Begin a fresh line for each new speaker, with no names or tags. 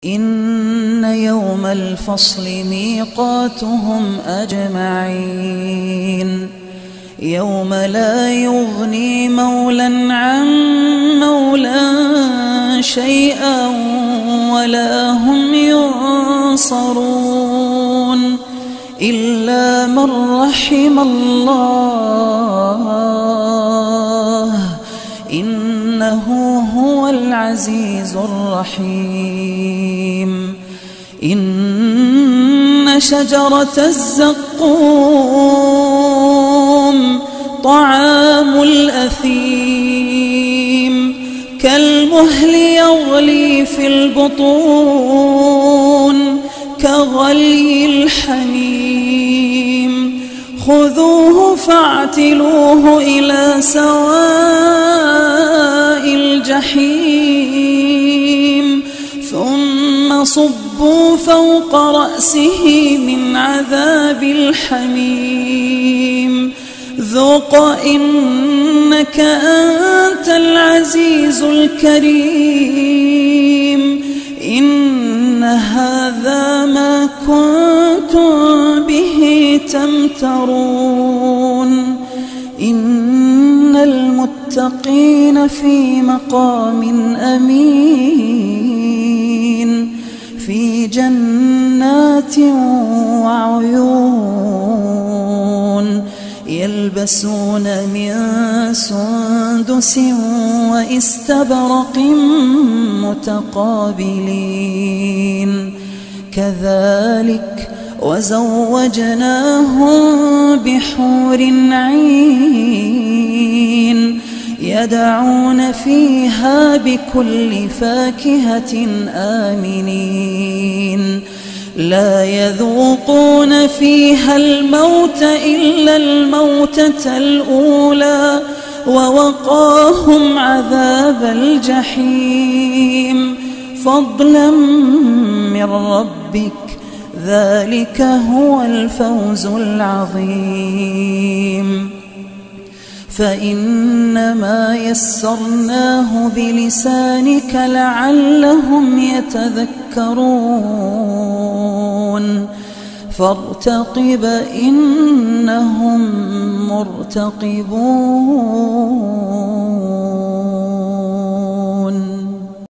إن يوم الفصل ميقاتهم أجمعين يوم لا يغني مولى عن مولى شيئا ولا هم ينصرون إلا من رحم الله إنه هو العزيز الرحيم إن شجرة الزقوم طعام الأثيم كالمهل يغلي في البطون كغلي الحميم خذوه فاعتلوه إلى سواء الجحيم ثم صبوا فوق رأسه من عذاب الحميم ذق إنك أنت العزيز الكريم إن هذا ما كنتم به تمترون إن المتقين في مقام أمين في جنات وعيون يلبسون من سندس وإستبرق متقابلين كذلك وزوجناهم بحور عين يدعون فيها بكل فاكهة آمنين لا يذوقون فيها الموت إلا الموتة الأولى ووقاهم عذاب الجحيم فضلا من ربك ذلك هو الفوز العظيم فإنما يسرناه بلسانك لعلهم يتذكرون فارتقب إنهم مرتقبون